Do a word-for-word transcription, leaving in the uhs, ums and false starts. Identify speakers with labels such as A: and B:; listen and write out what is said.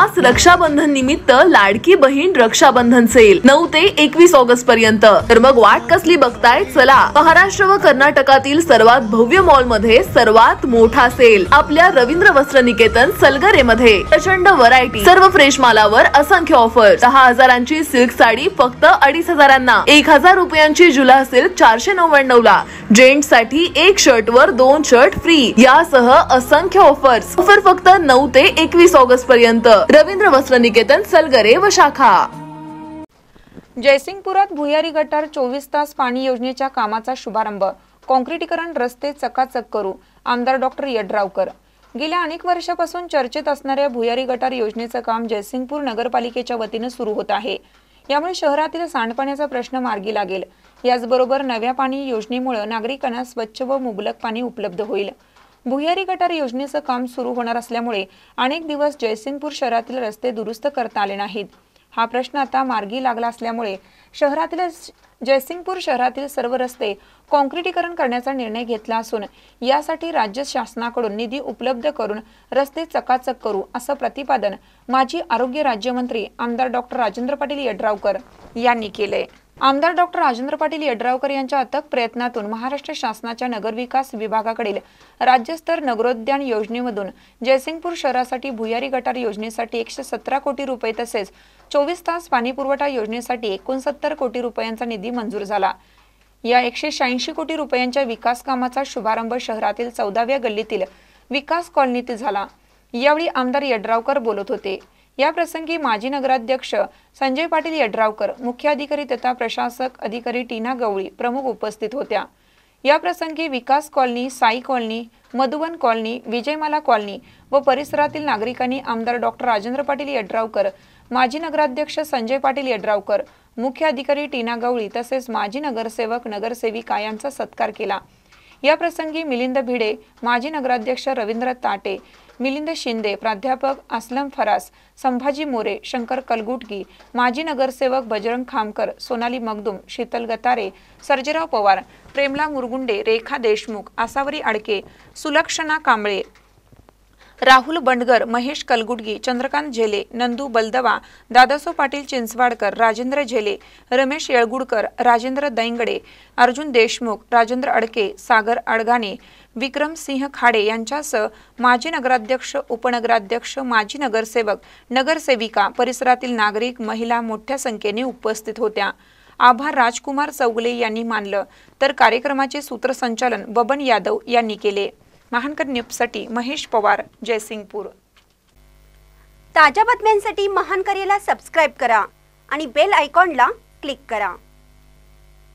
A: खास रक्षाबंधन निमित्त लाडकी बहीण रक्षाबंधन सेल नऊ ते एकवीस ऑगस्ट पर्यंत। तर मग वाट कसली बघताय, चला महाराष्ट्र व कर्नाटकातील सर्वात भव्य मॉल मध्ये सर्वात मोठा सेल आपल्या रवींद्र वस्त्र निकेतन सलगरे मध्ये। प्रचंड व्हरायटी, सर्व फ्रेश मालावर असंख्य ऑफर। दहा हजारांची सिल्क साडी फक्त अडीच हजारांना, एक हजार रुपयांची जुला सिल्क चारशे नव्याण्णव ला, जेंट्स साठी एक शर्ट वर दोन शर्ट फ्री यासह असंख्य ऑफर्स। ऑफर फक्त नऊ ते एकवीस ऑगस्ट पर्यंत। रवींद्र वस्त्र निकेतन सलगरे व शाखा।
B: जयसिंगपुरात भुयारी गटार चोवीस तास पाणी योजनेच्या कामाचा शुभारंभ। काँक्रिटीकरण रस्ते चकाचक करू, आमदार डॉक्टर यड्रावकर। गेल्या अनेक वर्षापासून चर्चेत असणाऱ्या भुयारी गटार योजनेचं काम जयसिंगपूर नगरपालिकेच्या वतीने सुरू होत आहे। यामुळे शहरातील सांडपाण्याचा प्रश्न मार्गी लागेल। याचबरोबर नव्या पाणी योजनेमुळे नागरिकांना स्वच्छ व मुबलक पाणी उपलब्ध होईल। भुयारी गटार योजनेचं काम सुरू होणार असल्यामुळे अनेक दिवस जयसिंगपूर शहरातील रस्ते दुरुस्त करता आले नाहीत। हा प्रश्न आता मार्गी लागला असल्यामुळे शहरातील जयसिंगपूर शहरातील सर्व रस्ते काँक्रिटीकरण करण्याचा निर्णय घेतला असून यासाठी राज्य शासनाकडून निधी उपलब्ध करून रस्ते चकाचक करू असं प्रतिपादन माजी आरोग्य राज्यमंत्री आमदार डॉक्टर राजेंद्र पाटील यड्रावकर यांनी केले। आमदार डॉक्टर राजेंद्र पाटील यड्रावकर यांच्या अथक प्रयत्नातून महाराष्ट्र शासनाच्या नगरविकास विभागाकडील राज्यस्तर नगरोद्यान योजनेमधून जयसिंगपूर शहरासाठी भुयारी गटार योजनेसाठी एकशे सतरा कोटी रुपये तसेच चोवीस तास पाणीपुरवठा योजनेसाठी एकोणसत्तर कोटी रुपयांचा निधी मंजूर झाला। या एकशे शहाऐंशी कोटी रुपयांच्या विकास कामाचा शुभारंभ शहरातील चौदाव्या गल्लीतील विकास कॉलनीत झाला। यावेळी आमदार यड्रावकर बोलत होते। या प्रसंगी माजी नगराध्यक्ष संजय पाटील यड्रावकर, मुख्य अधिकारी तथा प्रशासक अधिकारी टीना गवळी प्रमुख उपस्थित होत्या। या प्रसंगी Vikas colony, Sai colony, Madhuban colony, Vijaymala colony व परिसरातील नागरिकांनी आमदार डॉक्टर राजेंद्र पाटील यड्रावकर, माजी नगराध्यक्ष संजय पाटील यड्रावकर, मुख्य अधिकारी टीना गवळी तसेच माजी नगरसेवक नगरसेविका यांचा सत्कार केला। या प्रसंगी मिलिंद भिडे, माजी नगराध्यक्ष रवींद्र ताटे, मिलिंद शिंदे, प्राध्यापक असलम फरास, संभाजी मोरे, शंकर कलगुटगी, माजी नगरसेवक बजरंग खामकर, सोनाली मगदुम, शीतल गतारे, सर्जेराव पवार, प्रेमला मुरगुंडे, रेखा देशमुख, आसावरी अडके, सुलक्षणा कांबळे, राहुल बंडगर, महेश कलगुटगी, चंद्रकांत झेले, नंदू बलदवा, दादासो पाटील चिंचवाडकर, राजेंद्र झेले, रमेश येळगुडकर, राजेंद्र दैंगडे, अर्जुन देशमुख, राजेंद्र अडके, सागर अडगाणे, विक्रम सिंह खाडे यांच्यासह माजी नगराध्यक्ष, उपनगराध्यक्ष, माजी नगरसेवक, नगरसेविका, परिसरातील नागरिक, महिला मोठ्या संख्येने उपस्थित होत्या। आभार राजकुमार चौगले यांनी मानलं तर कार्यक्रमाचे सूत्रसंचालन बबन यादव यांनी केले। महानकर न्यूजसाठी महेश पवार, जयसिंगपूर।
C: ताज्या बातम्यांसाठी महानकरेला सबस्क्राइब करा आणि बेल आयकॉनला क्लिक करा।